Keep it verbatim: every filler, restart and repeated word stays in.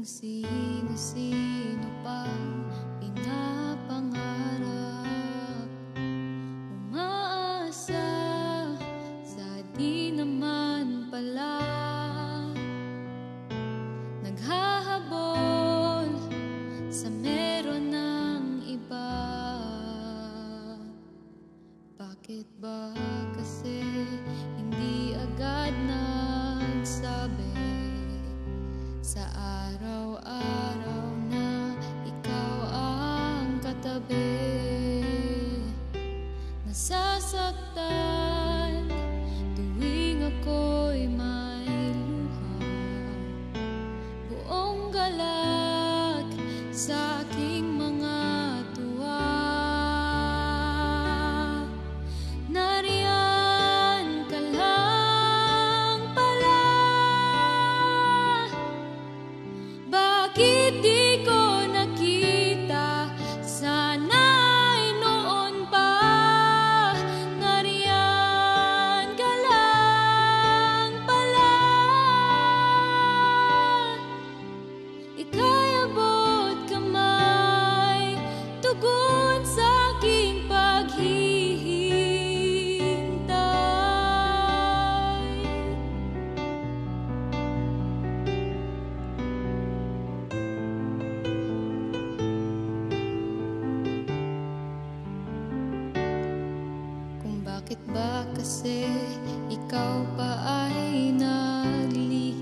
kung sino-sino pang pinapangarap, umaasa sa di naman pala, naghahabol sa meron ng iba. Bakit ba kasi hindi agad nagsabi sa araw-araw na ikaw ang katabi? Nasasaktan tuwing ako'y may luha, buong galak sa aking mga tuwa. Nariyan ka lang pala, bakit di ko nakita? Sana'y noon pa. Nariyan ka lang pala, ika'y abot kamay, tugon sa aking paghihintay. Kung bakit ba kasi ikaw pa ay naglihim,